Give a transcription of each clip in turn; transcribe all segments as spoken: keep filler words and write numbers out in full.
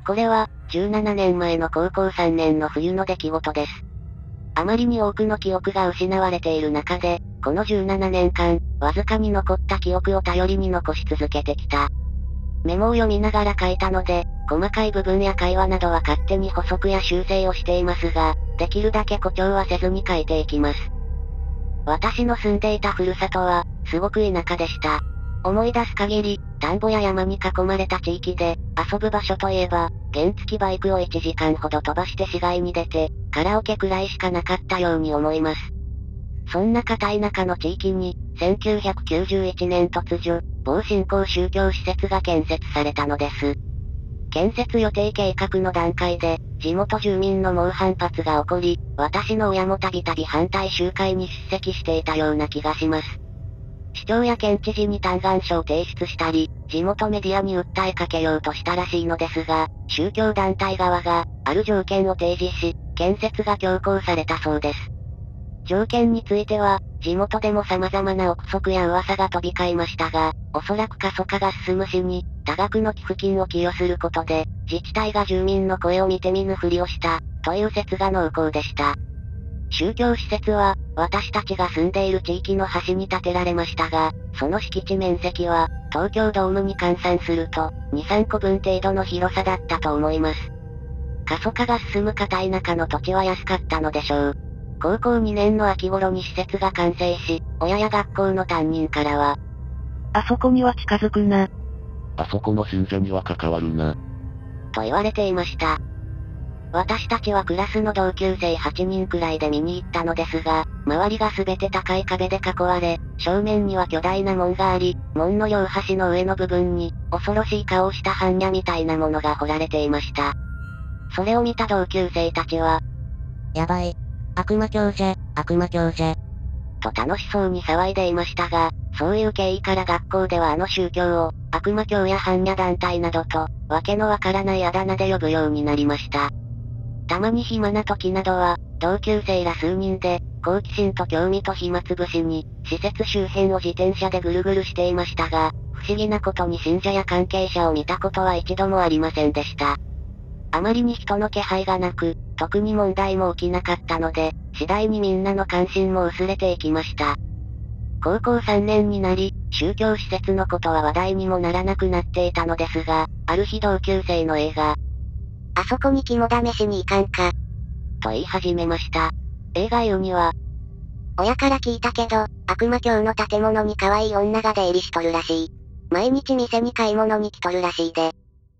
これは、じゅうななねんまえの高校さんねんの冬の出来事です。あまりに多くの記憶が失われている中で、このじゅうななねんかん、わずかに残った記憶を頼りに残し続けてきた。メモを読みながら書いたので、細かい部分や会話などは勝手に補足や修正をしていますが、できるだけ誇張はせずに書いていきます。私の住んでいたふるさとは、すごく田舎でした。思い出す限り、田んぼや山に囲まれた地域で、遊ぶ場所といえば、原付バイクをいちじかんほど飛ばして市街に出て、カラオケくらいしかなかったように思います。そんな片田舎の地域に、せんきゅうひゃくきゅうじゅういちねん突如、某新興宗教施設が建設されたのです。建設予定計画の段階で、地元住民の猛反発が起こり、私の親もたびたび反対集会に出席していたような気がします。市長や県知事に嘆願書を提出したり、地元メディアに訴えかけようとしたらしいのですが、宗教団体側が、ある条件を提示し、建設が強行されたそうです。条件については、地元でも様々な憶測や噂が飛び交いましたが、おそらく過疎化が進む市に、多額の寄付金を寄与することで、自治体が住民の声を見て見ぬふりをした、という説が濃厚でした。宗教施設は、私たちが住んでいる地域の端に建てられましたが、その敷地面積は、東京ドームに換算すると、に、さんこぶん程度の広さだったと思います。過疎化が進む片田舎の土地は安かったのでしょう。高校にねんの秋頃に施設が完成し、親や学校の担任からは、 あそこには近づくな。 あそこの信者には関わるな。 と言われていました。私たちはクラスの同級生はちにんくらいで見に行ったのですが、周りがすべて高い壁で囲われ、正面には巨大な門があり、門の両端の上の部分に、恐ろしい顔をした般若みたいなものが彫られていました。それを見た同級生たちは、 やばい。悪魔教じゃ、悪魔教じゃ。 と楽しそうに騒いでいましたが、そういう経緯から学校ではあの宗教を、悪魔教や般若団体などと、わけのわからないあだ名で呼ぶようになりました。たまに暇な時などは、同級生ら数人で、好奇心と興味と暇つぶしに、施設周辺を自転車でぐるぐるしていましたが、不思議なことに信者や関係者を見たことは一度もありませんでした。あまりに人の気配がなく、特に問題も起きなかったので、次第にみんなの関心も薄れていきました。高校さんねんになり、宗教施設のことは話題にもならなくなっていたのですが、ある日同級生の A が、 あそこに肝試しに行かんか。 と言い始めました。A が言うには、 親から聞いたけど、悪魔教の建物に可愛い女が出入りしとるらしい。毎日店に買い物に来とるらしいで。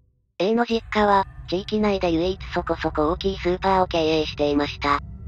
A の実家は、地域内で唯一そこそこ大きいスーパーを経営していました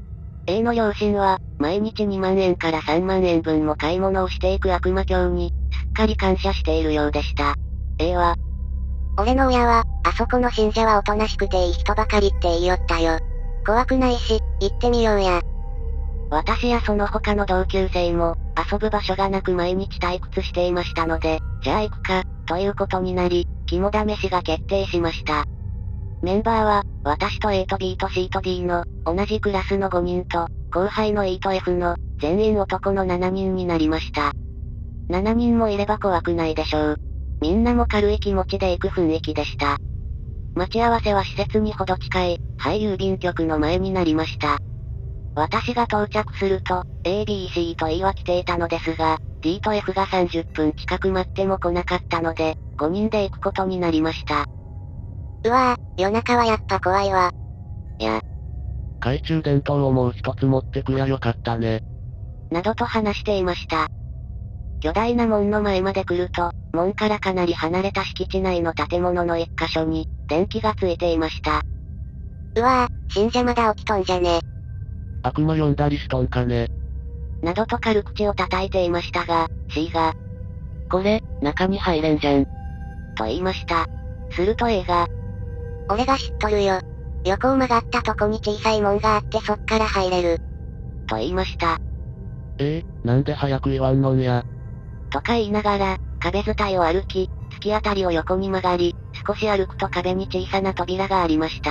。A の両親は、毎日にまんえんからさんまんえんぶんも買い物をしていく悪魔教に、すっかり感謝しているようでした。A は、 俺の親は、あそこの信者はおとなしくていい人ばかりって言いよったよ。怖くないし、行ってみようや。 私やその他の同級生も、遊ぶ場所がなく毎日退屈していましたので、じゃあ行くか、ということになり、肝試しが決定しました。メンバーは、私と A と B と C と D の、同じクラスのごにんと、後輩の E と F の、全員男のしちにんになりました。しちにんもいれば怖くないでしょう。みんなも軽い気持ちで行く雰囲気でした。待ち合わせは施設にほど近い、廃郵便局の前になりました。私が到着すると、A、B、C と E は来ていたのですが、D と F がさんじゅっぷん近く待っても来なかったので、ごにんで行くことになりました。 うわぁ、夜中はやっぱ怖いわ。 いや。 懐中電灯をもう一つ持ってくりゃよかったね。 などと話していました。巨大な門の前まで来ると、門からかなり離れた敷地内の建物の一箇所に、電気がついていました。 うわぁ、信者まだ起きとんじゃね。 悪魔呼んだりしとんかね。 などと軽口を叩いていましたが、C が、これ、中に入れんじゃん。と言いました。すると A が、 俺が知っとるよ。横を曲がったとこに小さい門があってそっから入れる。 と言いました。 えー、なんで早く言わんのんや。 とか言いながら、壁伝いを歩き、突き当たりを横に曲がり、少し歩くと壁に小さな扉がありました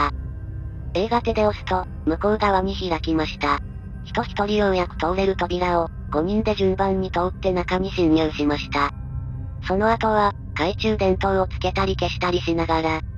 。A が手で押すと、向こう側に開きました。人一人ようやく通れる扉を、ごにんで順番に通って中に侵入しました。その後は、懐中電灯をつけたり消したりしながら、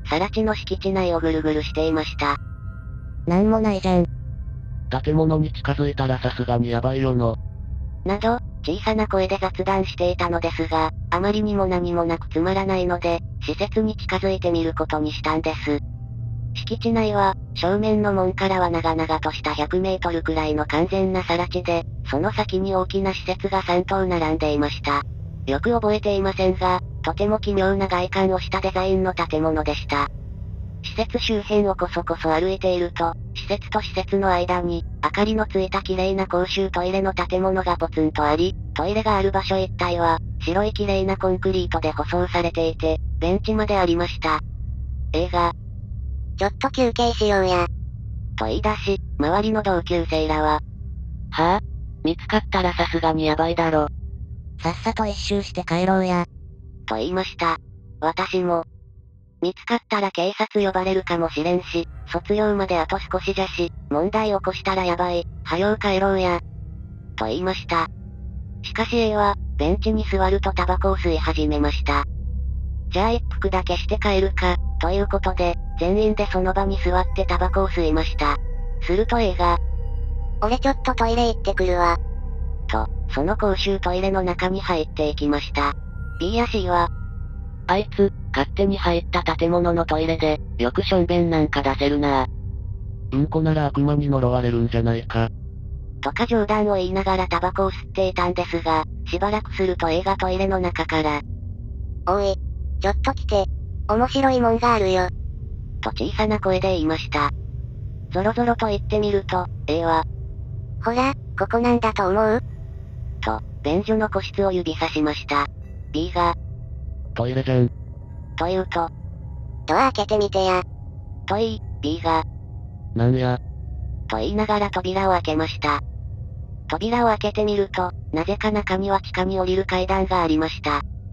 更地の敷地内をぐるぐるしていました。 なんもないじゃん。 建物に近づいたらさすがにやばいよの。 など、小さな声で雑談していたのですが、あまりにも何もなくつまらないので、施設に近づいてみることにしたんです。敷地内は、正面の門からは長々としたひゃくメートルくらいの完全な更地で、その先に大きな施設がさん棟並んでいました。よく覚えていませんが、とても奇妙な外観をしたデザインの建物でした。施設周辺をこそこそ歩いていると、施設と施設の間に、明かりのついた綺麗な公衆トイレの建物がポツンとあり、トイレがある場所一帯は、白い綺麗なコンクリートで舗装されていて、ベンチまでありました。映画、 ちょっと休憩しようや。 と言い出し、周りの同級生らは、 はぁ、見つかったらさすがにやばいだろ。さっさと一周して帰ろうや。 と言いました。私も、見つかったら警察呼ばれるかもしれんし、卒業まであと少しじゃし、問題起こしたらやばい、はよう帰ろうや。と言いました。しかし A は、ベンチに座るとタバコを吸い始めました。じゃあ一服だけして帰るか、ということで、全員でその場に座ってタバコを吸いました。すると A が、 俺ちょっとトイレ行ってくるわ。 と、その公衆トイレの中に入っていきました。B や C は、 あいつ、勝手に入った建物のトイレで、よくしょんべんなんか出せるなぁ。 うんこなら悪魔に呪われるんじゃないか。 とか冗談を言いながらタバコを吸っていたんですが、しばらくすると A がトイレの中から、 おい、ちょっと来て。面白いもんがあるよ。 と小さな声で言いました。ゾロゾロと言ってみると、A は、 ほら、ここなんだと思う？ と、便所の個室を指さしました。B が、 トイレじゃん。 と言うと、 ドア開けてみてや。 と言い、B が、 なんや。 と言いながら扉を開けました。扉を開けてみると、なぜか中には地下に降りる階段がありました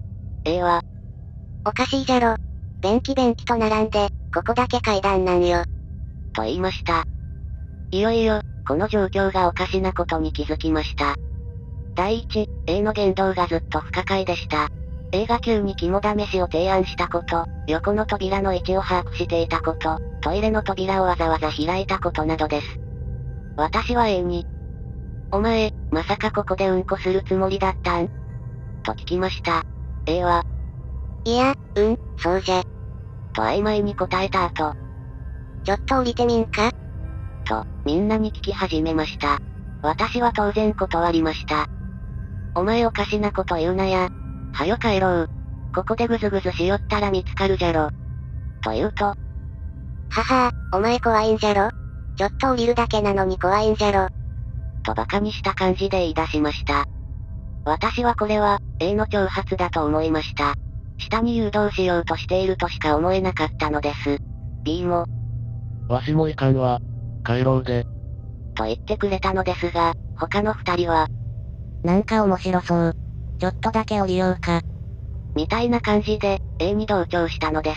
。A は、 おかしいじゃろ。便器便器と並んで、ここだけ階段なんよ。 と言いました。いよいよ、この状況がおかしなことに気づきました。第一、A の言動がずっと不可解でした。A が急に肝試しを提案したこと、横の扉の位置を把握していたこと、トイレの扉をわざわざ開いたことなどです。私は A に、お前、まさかここでうんこするつもりだったん？と聞きました。A は、 いや、うん、そうじゃ。 と曖昧に答えた後、 ちょっと降りてみんか？ と、みんなに聞き始めました。私は当然断りました。お前おかしなこと言うなや。はよ帰ろう。ここでぐずぐずしよったら見つかるじゃろ。と言うと、ははー、お前怖いんじゃろ？ちょっと降りるだけなのに怖いんじゃろ。 と馬鹿にした感じで言い出しました。私はこれは、A の挑発だと思いました。下に誘導しようとしているとしか思えなかったのです。B も、 わしもいかんわ。帰ろうで。 と言ってくれたのですが、他の二人は、 なんか面白そう。ちょっとだけ降りようか。 みたいな感じで、A に同調したのです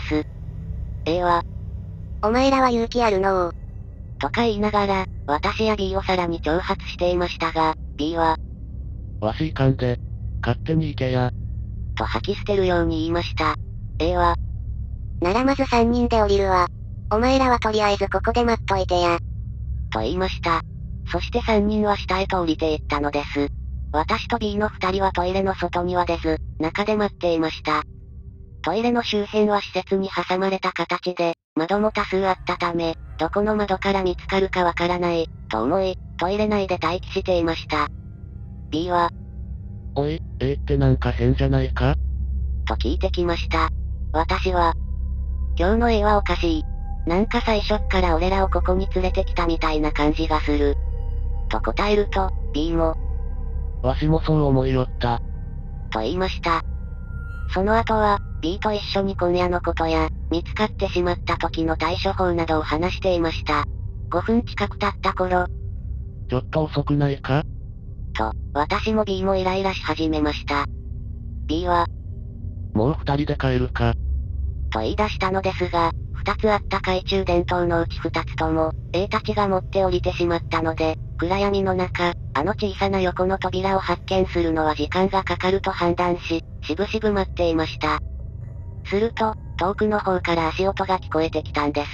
。A は、 お前らは勇気あるのう。 とか言いながら、私や B をさらに挑発していましたが、B は、 わしいかんで。勝手に行けや。 と吐き捨てるように言いました。A は、 ならまず三人で降りるわ。お前らはとりあえずここで待っといてや。 と言いました。そして三人は下へと降りていったのです。私と B の二人はトイレの外には出ず、中で待っていました。トイレの周辺は施設に挟まれた形で、窓も多数あったため、どこの窓から見つかるかわからない、と思い、トイレ内で待機していました。B は、 おい、A ってなんか変じゃないか？ と聞いてきました。私は、今日の A はおかしい。なんか最初っから俺らをここに連れてきたみたいな感じがする。と答えると、B も、 わしもそう思いよった。 と言いました。その後は、B と一緒に今夜のことや、見つかってしまった時の対処法などを話していました。ごふん近く経った頃、 ちょっと遅くないか？ と、私も B もイライラし始めました。B は、 もう二人で帰るか？ と言い出したのですが、二つあった懐中電灯のうち二つとも、A たちが持って降りてしまったので、暗闇の中、あの小さな横の扉を発見するのは時間がかかると判断し、しぶしぶ待っていました。すると、 遠くの方から足音が聞こえてきたんです。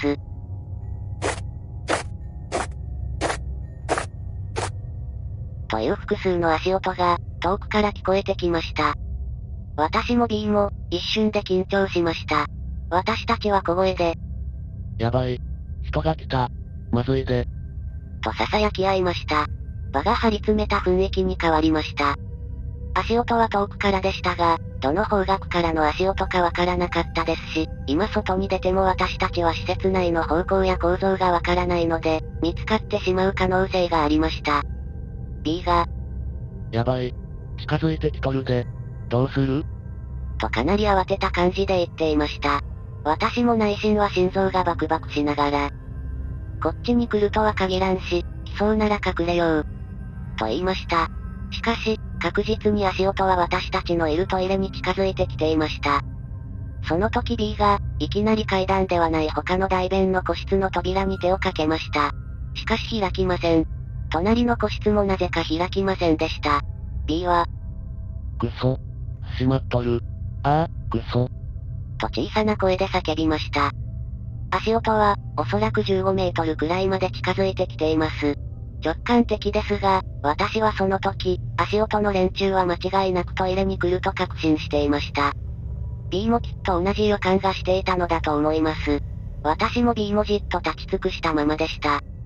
という複数の足音が、遠くから聞こえてきました。私も B も、一瞬で緊張しました。私たちは小声で、 やばい。人が来た。まずいで。 と囁き合いました。場が張り詰めた雰囲気に変わりました。足音は遠くからでしたが、どの方角からの足音かわからなかったですし、今外に出ても私たちは施設内の方向や構造がわからないので、見つかってしまう可能性がありました。B が、 やばい。近づいてきとるで。どうする？ とかなり慌てた感じで言っていました。私も内心は心臓がバクバクしながら、こっちに来るとは限らんし、来そうなら隠れよう。と言いました。しかし、確実に足音は私たちのいるトイレに近づいてきていました。その時 B が、いきなり階段ではない他の大便の個室の扉に手をかけました。しかし開きません。隣の個室もなぜか開きませんでした。B は、 くそ。しまっとる。ああ、くそ。 と小さな声で叫びました。足音は、おそらくじゅうごメートルくらいまで近づいてきています。直感的ですが、私はその時、足音の連中は間違いなくトイレに来ると確信していました。B もきっと同じ予感がしていたのだと思います。私も B もじっと立ち尽くしたままでした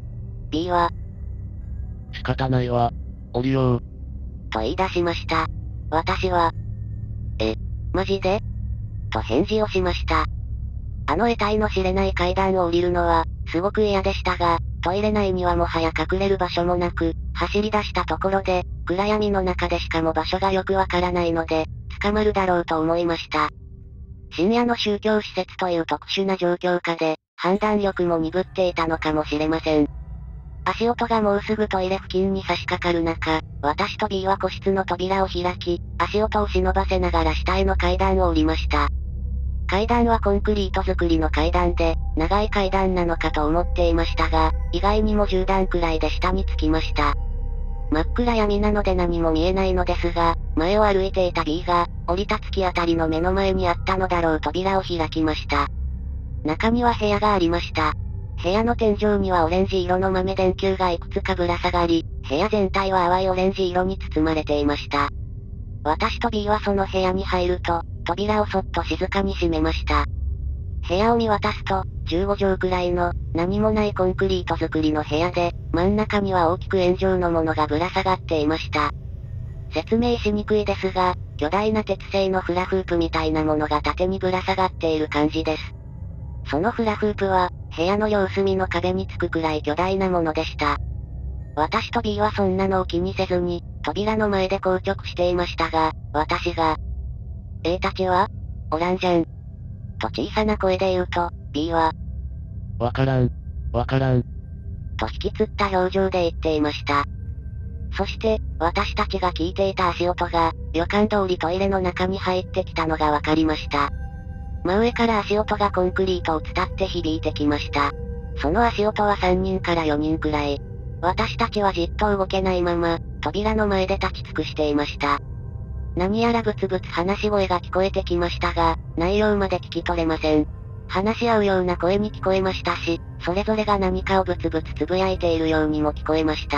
。B は、 仕方ないわ。降りよう。 と言い出しました。私は、え、マジで？と返事をしました。あの得体の知れない階段を降りるのは、すごく嫌でしたが、トイレ内にはもはや隠れる場所もなく、走り出したところで、暗闇の中でしかも場所がよくわからないので、捕まるだろうと思いました。深夜の宗教施設という特殊な状況下で、判断力も鈍っていたのかもしれません。足音がもうすぐトイレ付近に差し掛かる中、私と B は個室の扉を開き、足音を忍ばせながら下への階段を降りました。階段はコンクリート造りの階段で、長い階段なのかと思っていましたが、意外にもじゅう段くらいで下に着きました。真っ暗闇なので何も見えないのですが、前を歩いていた B が、降り立つ木あたりの目の前にあったのだろう扉を開きました。中には部屋がありました。部屋の天井にはオレンジ色の豆電球がいくつかぶら下がり、部屋全体は淡いオレンジ色に包まれていました。私と B はその部屋に入ると、扉をそっと静かに閉めました。部屋を見渡すと、じゅうご畳くらいの、何もないコンクリート造りの部屋で、真ん中には大きく円状のものがぶら下がっていました。説明しにくいですが、巨大な鉄製のフラフープみたいなものが縦にぶら下がっている感じです。そのフラフープは、部屋の両隅の壁につくくらい巨大なものでした。私と B はそんなのを気にせずに、扉の前で硬直していましたが、私が、A たちはおらんじゃん。と小さな声で言うと、B は、 わからん。わからん。 と引きつった表情で言っていました。そして、私たちが聞いていた足音が、予感通りトイレの中に入ってきたのがわかりました。真上から足音がコンクリートを伝って響いてきました。その足音はさんにんからよにんくらい。私たちはじっと動けないまま、扉の前で立ち尽くしていました。何やらブツブツ話し声が聞こえてきましたが、内容まで聞き取れません。話し合うような声に聞こえましたし、それぞれが何かをブツブツつぶやいているようにも聞こえました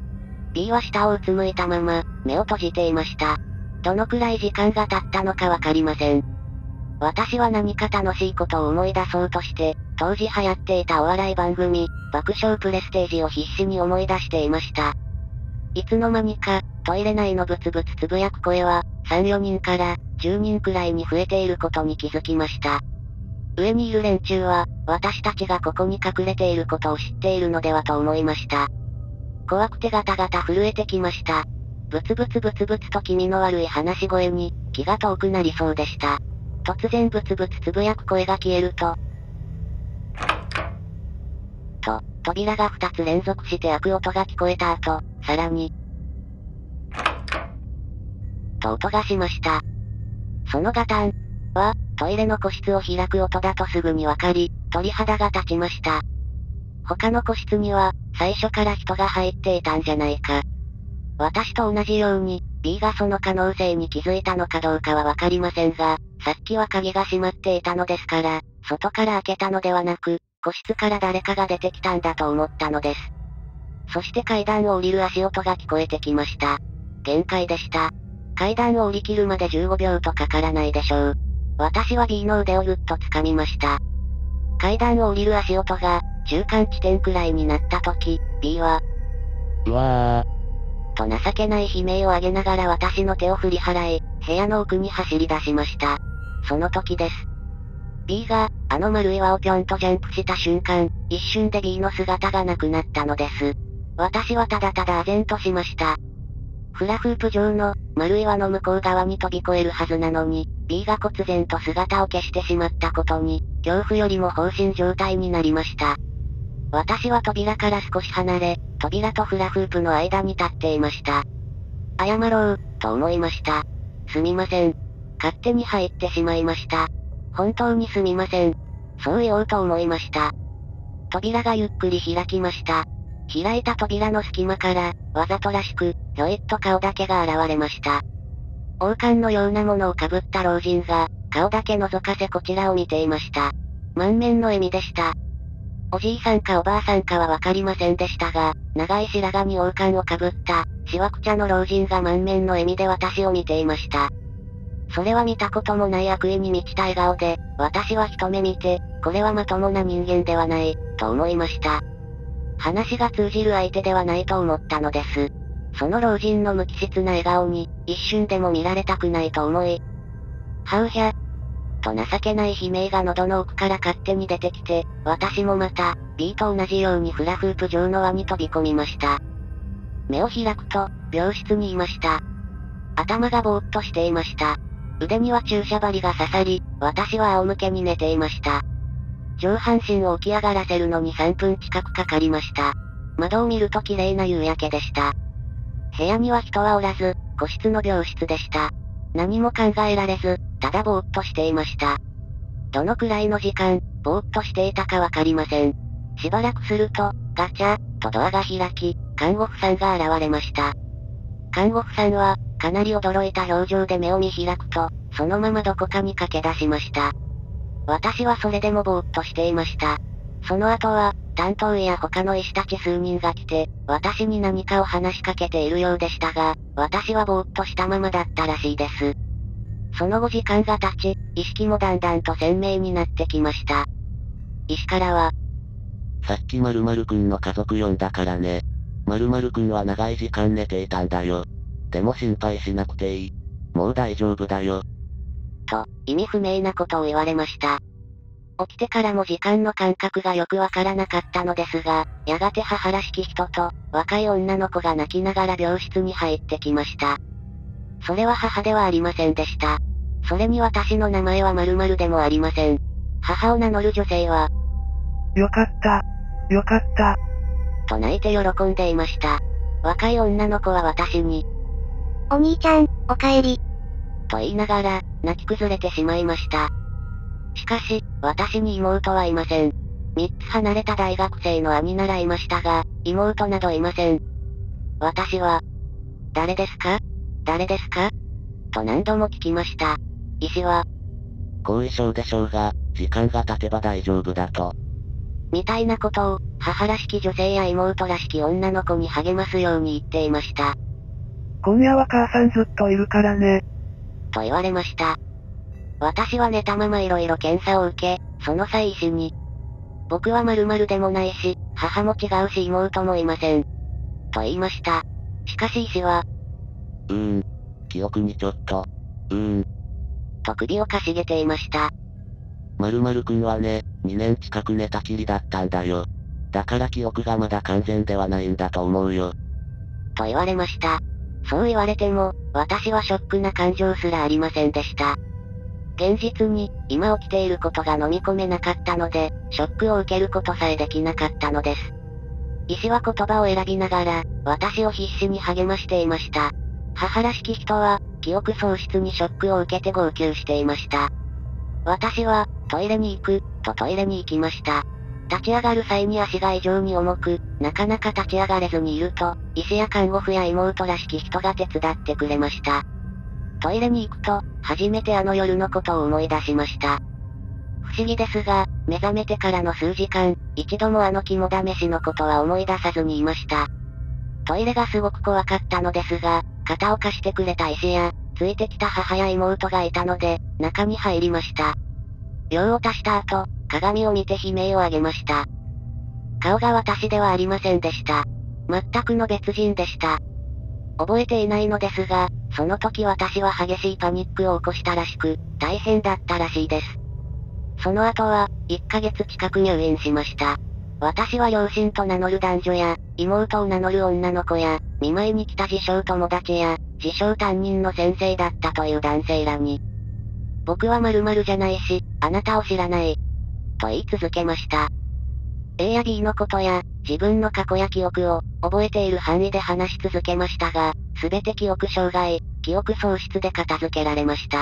。B は下をうつむいたまま、目を閉じていました。どのくらい時間が経ったのかわかりません。私は何か楽しいことを思い出そうとして、当時流行っていたお笑い番組、爆笑プレステージを必死に思い出していました。いつの間にか、トイレ内のブツブツつぶやく声は、さん、よにんからじゅうにんくらいに増えていることに気づきました。上にいる連中は、私たちがここに隠れていることを知っているのではと思いました。怖くてガタガタ震えてきました。ブツブツブツブツと気味の悪い話し声に、気が遠くなりそうでした。突然ブツブツつぶやく声が消えると、と、扉がふたつ連続して開く音が聞こえた後、さらに、と音がしました。そのガタンは、トイレの個室を開く音だとすぐにわかり、鳥肌が立ちました。他の個室には、最初から人が入っていたんじゃないか。 私と同じように、B がその可能性に気づいたのかどうかはわかりませんが、さっきは鍵が閉まっていたのですから、外から開けたのではなく、個室から誰かが出てきたんだと思ったのです。そして階段を降りる足音が聞こえてきました。限界でした。階段を降り切るまでじゅうごびょうとかからないでしょう。私は B の腕をぐっと掴みました。階段を降りる足音が、中間地点くらいになった時、B は、 うわー、と情けない悲鳴を上げながら私の手を振り払い、部屋の奥に走り出しました。その時です。B が、あの丸い輪をぴょんとジャンプした瞬間、一瞬で B の姿がなくなったのです。私はただただ唖然としました。フラフープ状の、丸い輪の向こう側に飛び越えるはずなのに、B が忽然と姿を消してしまったことに、恐怖よりも放心状態になりました。私は扉から少し離れ、扉とフラフープの間に立っていました。謝ろう、と思いました。すみません。勝手に入ってしまいました。本当にすみません。そう言おうと思いました。扉がゆっくり開きました。開いた扉の隙間から、わざとらしく、ひょいっと顔だけが現れました。王冠のようなものをかぶった老人が、顔だけ覗かせこちらを見ていました。満面の笑みでした。おじいさんかおばあさんかはわかりませんでしたが、長い白髪に王冠をかぶった、しわくちゃの老人が満面の笑みで私を見ていました。それは見たこともない悪意に満ちた笑顔で、私は一目見て、これはまともな人間ではない、と思いました。話が通じる相手ではないと思ったのです。その老人の無機質な笑顔に、一瞬でも見られたくないと思い、はうひゃ、と情けない悲鳴が喉の奥から勝手に出てきて、私もまた、B と同じようにフラフープ状の輪に飛び込みました。目を開くと、病室にいました。頭がぼーっとしていました。腕には注射針が刺さり、私は仰向けに寝ていました。上半身を起き上がらせるのにさんぷん近くかかりました。窓を見ると綺麗な夕焼けでした。部屋には人はおらず、個室の病室でした。何も考えられず、ただぼーっとしていました。どのくらいの時間、ぼーっとしていたかわかりません。しばらくすると、ガチャ、とドアが開き、看護婦さんが現れました。看護婦さんは、かなり驚いた表情で目を見開くと、そのままどこかに駆け出しました。私はそれでもぼーっとしていました。その後は、担当医や他の医師たち数人が来て、私に何かを話しかけているようでしたが、私はぼーっとしたままだったらしいです。その後時間が経ち、意識もだんだんと鮮明になってきました。医師からは、 さっき〇〇くんの家族呼んだからね。〇〇くんは長い時間寝ていたんだよ。でも心配しなくていい。もう大丈夫だよ。 と、意味不明なことを言われました。起きてからも時間の感覚がよくわからなかったのですが、やがて母らしき人と、若い女の子が泣きながら病室に入ってきました。それは母ではありませんでした。それに私の名前は〇〇でもありません。母を名乗る女性は、 よかった。よかった。 と泣いて喜んでいました。若い女の子は私に、 お兄ちゃん、お帰り。 と言いながら、泣き崩れてしまいました。しかし、私に妹はいません。三つ離れた大学生の兄ならいましたが、妹などいません。私は、誰ですか？誰ですか？と何度も聞きました。医師は、 後遺症でしょうが、時間が経てば大丈夫だと。 みたいなことを、母らしき女性や妹らしき女の子に励ますように言っていました。 今夜は母さんずっといるからね。 と言われました。私は寝たまま色々検査を受け、その際医師に、僕は〇〇でもないし、母も違うし妹もいません。と言いました。しかし医師は、 うーん。記憶にちょっと、うーん。 と首をかしげていました。 〇〇くんはね、にねん近く寝たきりだったんだよ。だから記憶がまだ完全ではないんだと思うよ。 と言われました。そう言われても、私はショックな感情すらありませんでした。現実に、今起きていることが飲み込めなかったので、ショックを受けることさえできなかったのです。医師は言葉を選びながら、私を必死に励ましていました。母らしき人は、記憶喪失にショックを受けて号泣していました。私は、トイレに行く、とトイレに行きました。 立ち上がる際に足が異常に重く、なかなか立ち上がれずにいると、医師や看護婦や妹らしき人が手伝ってくれました。トイレに行くと、初めてあの夜のことを思い出しました。不思議ですが、目覚めてからの数時間、一度もあの肝試しのことは思い出さずにいました。トイレがすごく怖かったのですが、肩を貸してくれた医師や、ついてきた母や妹がいたので、中に入りました。用を足した後、鏡を見て悲鳴を上げました。顔が私ではありませんでした。全くの別人でした。覚えていないのですが、その時私は激しいパニックを起こしたらしく、大変だったらしいです。その後は、いっかげつ近く入院しました。私は両親と名乗る男女や、妹を名乗る女の子や、見舞いに来た自称友達や、自称担任の先生だったという男性らに、僕は〇〇じゃないし、あなたを知らない。と言い続けました。A や B のことや、自分の過去や記憶を、覚えている範囲で話し続けましたが、すべて記憶障害、記憶喪失で片付けられました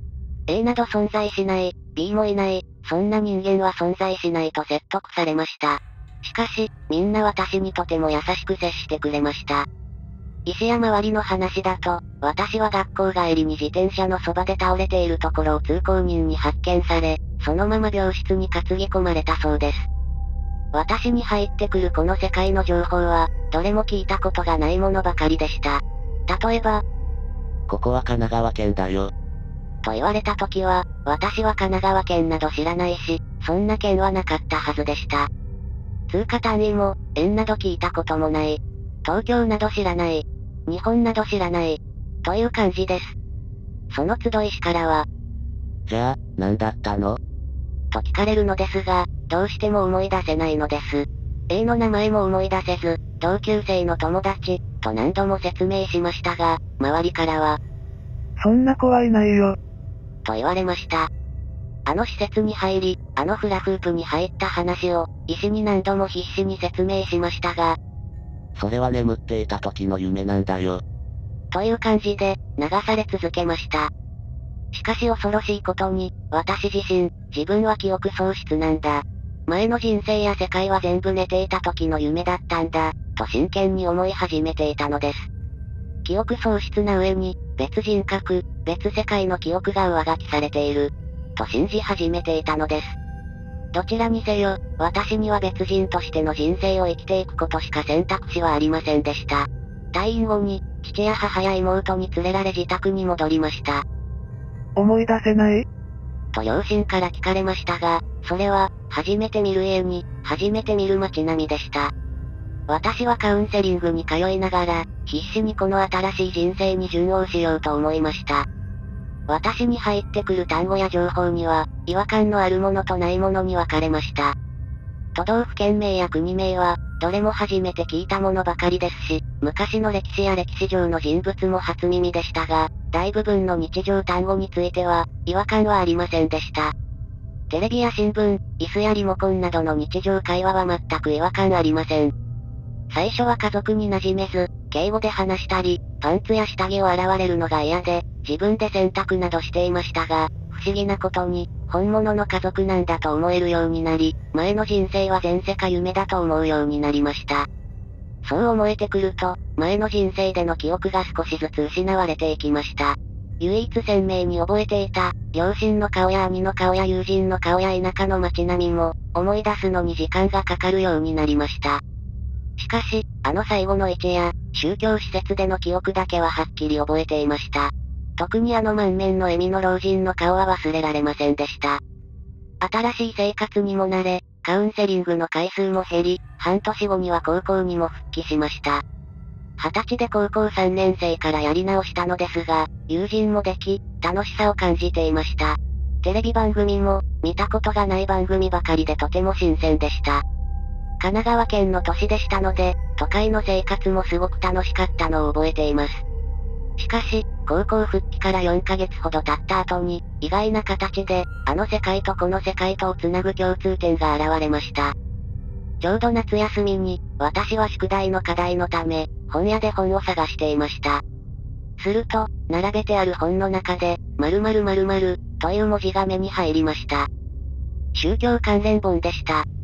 。A など存在しない、B もいない、そんな人間は存在しないと説得されました。しかし、みんな私にとても優しく接してくれました。医師や周りの話だと、私は学校帰りに自転車のそばで倒れているところを通行人に発見され、そのまま病室に担ぎ込まれたそうです。私に入ってくるこの世界の情報は、どれも聞いたことがないものばかりでした。例えば、 ここは神奈川県だよ。 と言われた時は、私は神奈川県など知らないし、そんな県はなかったはずでした。通貨単位も、円など聞いたこともない。東京など知らない。日本など知らない。という感じです。その集いしからは、 じゃあ、何だったの？ と聞かれるのですが、どうしても思い出せないのです。A の名前も思い出せず、同級生の友達、と何度も説明しましたが、周りからは、 そんな子はいないよ。 と言われました。あの施設に入り、あのフラフープに入った話を、医師に何度も必死に説明しましたが、 それは眠っていた時の夢なんだよ。 という感じで、流され続けました。しかし恐ろしいことに、私自身、自分は記憶喪失なんだ。前の人生や世界は全部寝ていた時の夢だったんだ、と真剣に思い始めていたのです。記憶喪失な上に、別人格、別世界の記憶が上書きされている、と信じ始めていたのです。どちらにせよ、私には別人としての人生を生きていくことしか選択肢はありませんでした。退院後に、父や母や妹に連れられ自宅に戻りました。 思い出せない？ と両親から聞かれましたが、それは、初めて見る家に、初めて見る街並みでした。私はカウンセリングに通いながら、必死にこの新しい人生に順応しようと思いました。私に入ってくる単語や情報には、違和感のあるものとないものに分かれました。都道府県名や国名は、どれも初めて聞いたものばかりですし、昔の歴史や歴史上の人物も初耳でしたが、大部分の日常単語については、違和感はありませんでした。テレビや新聞、椅子やリモコンなどの日常会話は全く違和感ありません。最初は家族に馴染めず、敬語で話したり、パンツや下着を洗われるのが嫌で、自分で洗濯などしていましたが、不思議なことに、本物の家族なんだと思えるようになり、前の人生は前世か夢だと思うようになりました。そう思えてくると、前の人生での記憶が少しずつ失われていきました。唯一鮮明に覚えていた、両親の顔や兄の顔や友人の顔や田舎の街並みも、思い出すのに時間がかかるようになりました。しかし、あの最後の一夜、宗教施設での記憶だけははっきり覚えていました。特にあの満面の笑みの老人の顔は忘れられませんでした。新しい生活にも慣れ、カウンセリングの回数も減り、半年後には高校にも復帰しました。二十歳で高校さんねん生からやり直したのですが、友人もでき、楽しさを感じていました。テレビ番組も、見たことがない番組ばかりでとても新鮮でした。神奈川県の都市でしたので、都会の生活もすごく楽しかったのを覚えています。しかし、高校復帰からよんかげつほど経った後に、意外な形で、あの世界とこの世界とをつなぐ共通点が現れました。ちょうど夏休みに、私は宿題の課題のため、本屋で本を探していました。すると、並べてある本の中で、〇〇〇〇という文字が目に入りました。宗教関連本でした。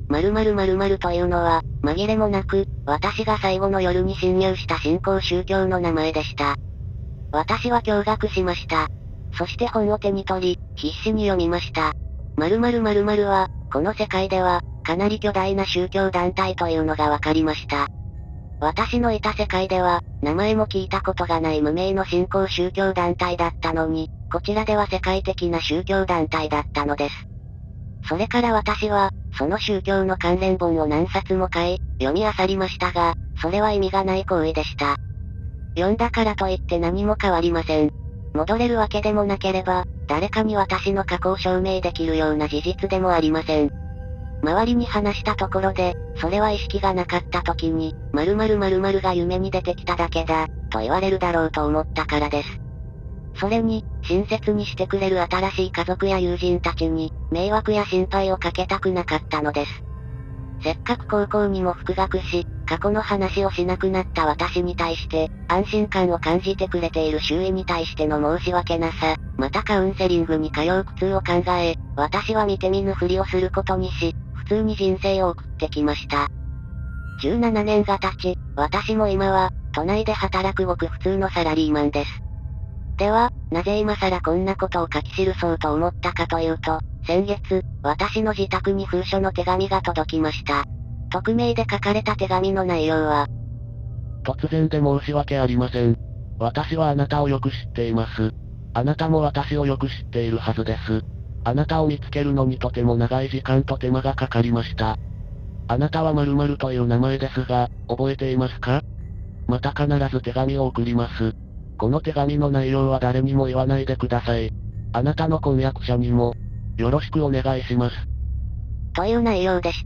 〇〇〇〇というのは、紛れもなく、私が最後の夜に侵入した新興宗教の名前でした。私は驚愕しました。そして本を手に取り、必死に読みました。〇〇〇〇は、この世界では、かなり巨大な宗教団体というのがわかりました。私のいた世界では、名前も聞いたことがない無名の新興宗教団体だったのに、こちらでは世界的な宗教団体だったのです。それから私は、その宗教の関連本を何冊も買い、読み漁りましたが、それは意味がない行為でした。読んだからといって何も変わりません。戻れるわけでもなければ、誰かに私の過去を証明できるような事実でもありません。周りに話したところで、それは意識がなかった時に、〇〇〇〇が夢に出てきただけだ、と言われるだろうと思ったからです。それに、親切にしてくれる新しい家族や友人たちに、迷惑や心配をかけたくなかったのです。せっかく高校にも復学し、過去の話をしなくなった私に対して、安心感を感じてくれている周囲に対しての申し訳なさ、またカウンセリングに通う苦痛を考え、私は見て見ぬふりをすることにし、普通に人生を送ってきました。じゅうななねんが経ち、私も今は、都内で働くごく普通のサラリーマンです。では、なぜ今更こんなことを書き記そうと思ったかというと、先月、私の自宅に封書の手紙が届きました。匿名で書かれた手紙の内容は、 突然で申し訳ありません。私はあなたをよく知っています。あなたも私をよく知っているはずです。あなたを見つけるのにとても長い時間と手間がかかりました。あなたは〇〇という名前ですが、覚えていますか？また必ず手紙を送ります。この手紙の内容は誰にも言わないでください。あなたの婚約者にも、よろしくお願いします。 という内容でした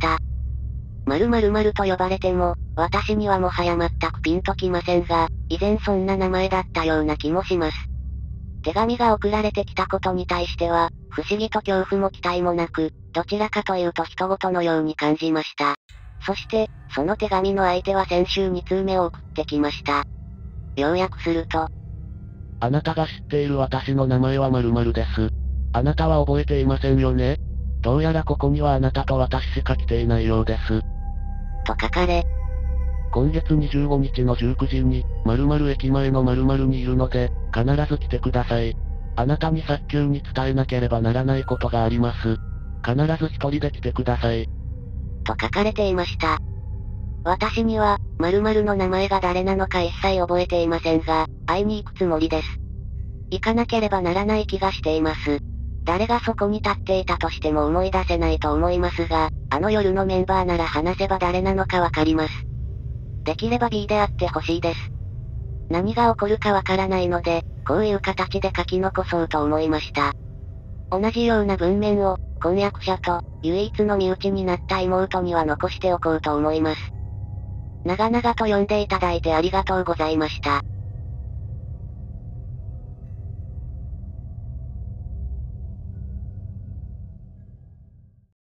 。〇〇〇と呼ばれても、私にはもはや全くピンときませんが、以前そんな名前だったような気もします。手紙が送られてきたことに対しては、不思議と恐怖も期待もなく、どちらかというと人事のように感じました。そして、その手紙の相手は先週に通目を送ってきました。要約すると、 あなたが知っている私の名前は〇〇です。あなたは覚えていませんよね？どうやらここにはあなたと私しか来ていないようです。 と書かれ、 今月にじゅうごにちのじゅうくじに、〇〇駅前の〇〇にいるので、必ず来てください。あなたに早急に伝えなければならないことがあります。必ず一人で来てください。 と書かれていました。私には、〇〇の名前が誰なのか一切覚えていませんが、会いに行くつもりです。行かなければならない気がしています。誰がそこに立っていたとしても思い出せないと思いますが、あの夜のメンバーなら話せば誰なのかわかります。できれば B であってほしいです。何が起こるかわからないので、こういう形で書き残そうと思いました。同じような文面を、婚約者と、唯一の身内になった妹には残しておこうと思います。長々と読んでいただいてありがとうございました。